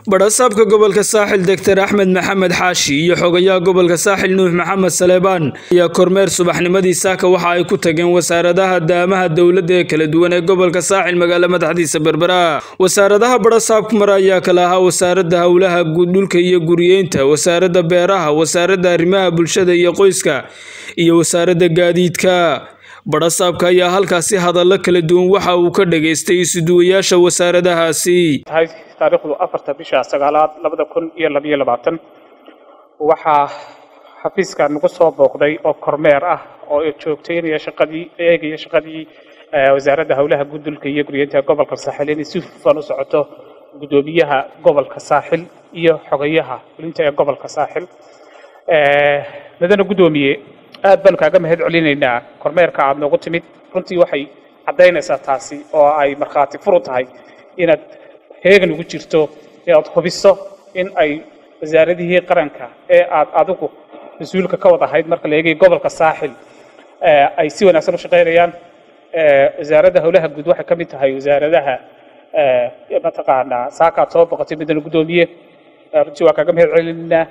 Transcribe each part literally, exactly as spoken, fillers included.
barasaabka gobolka saaxil Doctor Axmed Maxamed Xaashi iyo xogayaha gobolka saaxil Nuux Maxamed Saleebaan ayaa kormeer subaxnimadii saaka waxa ay ku tageen wasaaradaha daamaha dawladda ee kala duwan ee gobolka saaxil magaalada madaxdiisa Berbera. Wasaaradaha barasaabka mar ayaa kala ahaa wasaaradda hawlaha guud dhulka iyo guriyeynta, wasaaradda beeraha, wasaaradda arrimaha bulshada iyo qoyska iyo wasaaradda gaadiidka. barasaabka ayaa halkaasi hadallo kala duwan waxa uu ka dhageystay isuduwayaasha wasaaradahaasi. taariikhdu afarta bisha sagaalaad labada kun iyo laba iyo labaatan waxaa xafiiska nagu soo booqday oo kormeer ah oo joogteynaya shaqadii eegaya shaqadii wasaaradda hawlaha guud dhulka iyo guriyeynta gobolka saaxil in si hufan u socoto gudoomiyaha gobolka saaxil iyo xogayaha fulinta ee gobolka saaxil. madana gudoomiye aad baan kaaga mahad celinaynaa kormeerka aad noogu timid. runtii waxay caddaynaysaa taasi oo ay markhaati furu tahay inaad heegan ugu jirto inaad hubiso in ay wasaaradihii qaranka ee aad adigu mas-uulka ka wada ahayd marka la eegay gobolka saaxil ay si wanaagsan u shaqaynayaan. wasaaradda hawlaha guud waxay ka mid tahay wasaaradaha mataqaanaa saakaad soo boqotay midana gudoomiye. runtii waa kaaga mahad celinaynaa.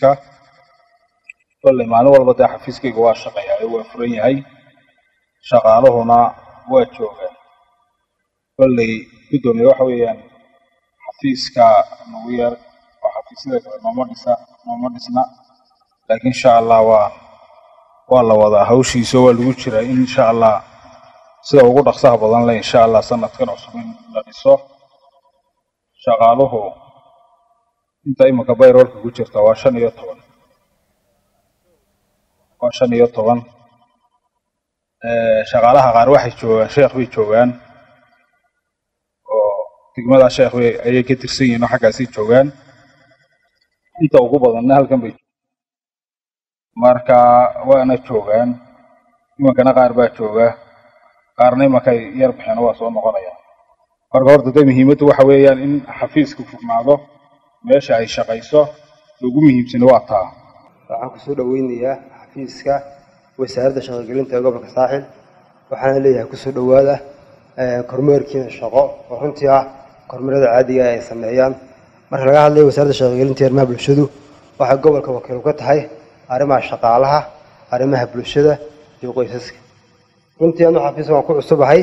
كل ما نقول بدأ حفيز كي جوا شقيا هو فرني هاي شغاله هنا وجوه كل بدون يوحوي يعني حفيز كنوير وحفيز ذاك نمرسا نمرسنا لكن إن شاء الله و والله وضع هوشي سوى الوجرة إن شاء الله سوى وجود أقصاه بدن لا إن شاء الله سنة كنا عصبين للصف شغاله أنت أي مكبير ورك وجرة تواشن يطول وعشان يطبعاً شغالها غير واحد شو شيخ بي شوغان وتجمع الشيخ بي أي كتير سين وحاجة سين شوغان أنت وقبض النهل كم بي ماركا وأنا شوغان ما كان غير بيت شوغا قارني ما كي يربح أنا وصل مقرية فرقارد ده مهمته وحويان إن حفيز كفر معه ماشي عايش قيسه وجومهم سنواتها waxaan ku soo dhaweynayaa xafiiska wasaaradda shaqo-gelinta ee gobolka saaxil. waxaan leeyahay ku soo dhawaada kormeerkiina shaqo oo runtii ah kormeerada caadiga ah ay sameeyaan. marka laga hadlayo wasaaradda shaqo-gelinta ee arrimaha bulshadu waxay gobolka wakiil ka tahay arrimaha shaqaalaha, arrimaha bulshada iyo qoysaska. runtii anu xafiiska waan ku cusubahay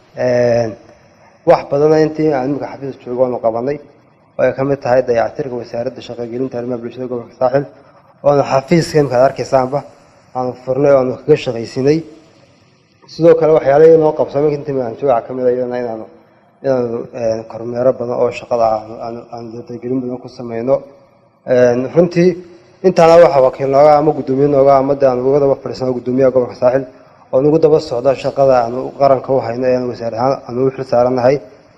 wax badan intii aan imika xafiis joogo waan qabanay oo ay ka mid tahay dayactirka wasaaradda shaqo-gelinta ee arrimaha bulshada gobolka saaxil وأنا حفيز كم كذا أركي صعبة أنا فرنا وأنا كش غيسيني سدوا كلام حيالي نوقف سامي كنت ما نشوف عكمل أيضا أنا أنا كرمي ربنا أو شقلا أنا أنا تجربة بنقول سامينه فرنتي أنت أنا واحد وكيل نوعا ما قدومي نوعا ما ده أنا وقدر بفرسنا قدومي أقوم الساحل وأنا قدر بس هذا شقلا أنا قارن كوه هنا أنا وسارها أنا وفرس سارنا هاي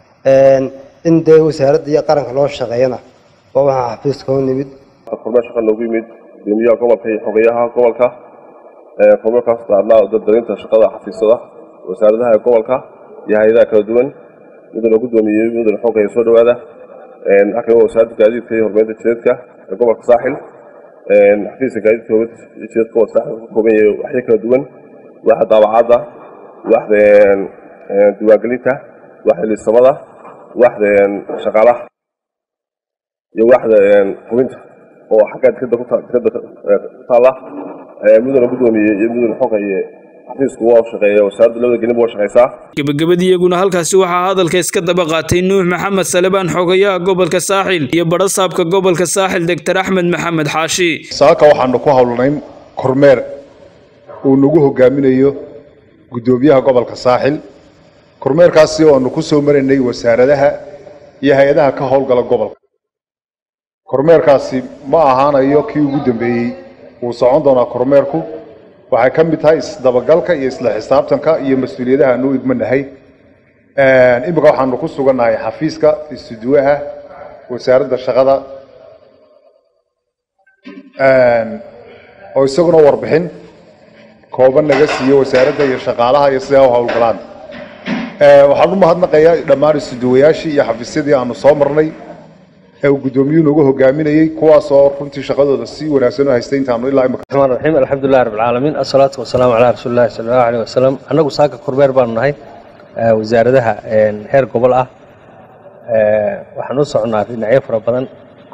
إن ده وسارد دي قارن كلام شقينا وهو حفيز كون نبيد الفرمان شقلا نبيد دنيا قبل في حقيقة قبل كه قبل كه استعنا ضد أنت شقة حفيظة وساردها قبل كه يهيدا كدون يدل وجود ومية يدل حقيقة يسود هذا إن أكيد هو سارد قاعد في هرمات الشركة كه قبل كساحل إن حفيظ قاعد في هرمات الشركة قبل ساحل قومي وحياة كدون واحد على عضة واحد دواجلته واحد للصمدة واحد شغالة يو واحد قومته oo xaqad ka dadku taala mudane gudoomiye iyo mudane xogeeye xafiisku waa shaqeeyo wasaaradda labada gelin waa shaqeysaa. gabagabadii iyaguna halkaasi waxaa hadalka iska daba qaatay Nuux Maxamed Saleebaan xogayaha gobolka saaxil iyo barasaabka gobolka saaxil Doctor Axmed Maxamed Xaashi. saaka waxaanu ku hawlnayn kormeer uu nagu hogaaminayo gudoomiyaha gobolka saaxil. kormeerkaasi oo aanu ku soo marinay wasaaradaha iyo hay'adaha ka howlgala gobolka. kormeerkaasi ma ahaanayo kii ugu dambeeyay uu socon doonaa. kormeerku waxay ka mid tahay isdabagalka iyo isla xisaabtanka iyo mas'uuliyadaha aanu igmanahay. imika waxaanu ku sugannahay xafiiska istuduwaha wasaaradda shaqada oo isaguna warbixin kooban naga siiyo wasaaradda iyo shaqaalaha iyo sida ay u howlgalaan. waxaan u mahadnaqayaa dhammaan istuduwayaashii iyo xafiisyadii aanu soo marnay gudoomiye nagu hogaaminayay kuwaas oo runtii shaqadooda si wanaagsan u haystay intaanu ilaa imika. الرحمن الرحيم الحمد لله رب العالمين الصلاة والسلام على رسول الله صلى الله عليه وسلم. أنا وساق كوربير بانهاي وزارتها هير قبل آه waxaan u soconaa dhinacyo fara badan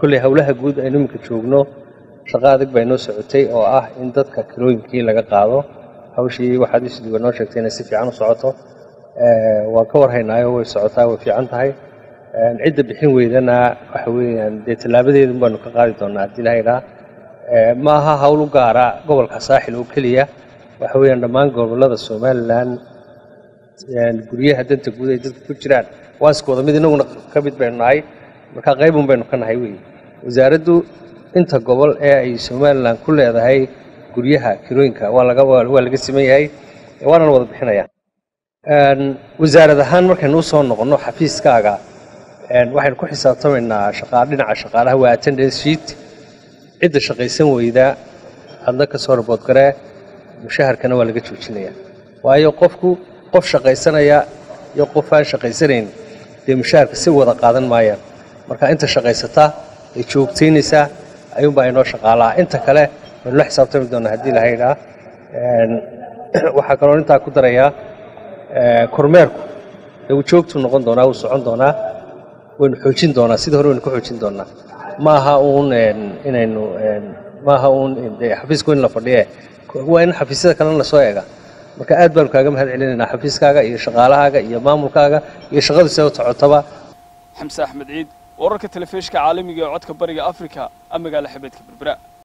kulley hawlaha guud aynu iminka joogno shaqo adag bay noo socotay oo ah in dadka kirooyinkii laga qaado hawshii waxaad isdiiwa noo sheegtay inay si fiican u socoto waan ka warhaynaayo way socotaa way fiican tahay cidda bixin weydana waxa weeyaan dee tallaabadeedun baanu ka qaadi doonaa haddii la yidhaa ma aha hawl u gaara gobolka saaxil oo keliya waxa weeyaan dhammaan gobollada somalilan guryaha danta guud ay dadku ku jiraan waa isku wada mid inaguna ka mid baynu nahay marka qaybun baynu ka nahay wey wasaaraddu inta gobol ee ay somalilan ku leedahay guryaha kirooyinka waa laga waa laga siman yahay waana la wada bixinayaa wasaarad ahaan markaynu u soo noqonno xafiiskaaga waxaynu ku xisaabtamaynaa shaqaa dhinaca shaqaalaha waa attendance sheet cidda shaqaysan weyda hadna ka soo rabood garee mushaharkana waa laga joojinayaa waayo qofku qof shaqaysanaya iyo qof aan shaqaysanayn dee mushaharka si wada qaadan maayaan marka inta shaqaysata ay joogtaynaysaa ayuunbaa inoo shaqaalaa inta kale waynu la xisaabtami doonaa haddii la haydhaa waxaa kaloo intaa ku darayaa kormeerku dee uu joogtuu noqon doonaa wuu socon doonaa waynu xoojin doonaa sidii hore waynu ku xoojin doonaa ma aha uun inaynu ma aha uun xafiisku in la fadhiye waa in xafiisyada kalena la soo eega marka aad baanu kaaga mahad celinaynaa xafiiskaaga iyo shaqaalahaaga iyo maamulkaaga iyo shaqadu sida u socotaba xamse axmed ciid wararka telefishinka caalamiga ee codka bariga afrika magaala xabeedka berbera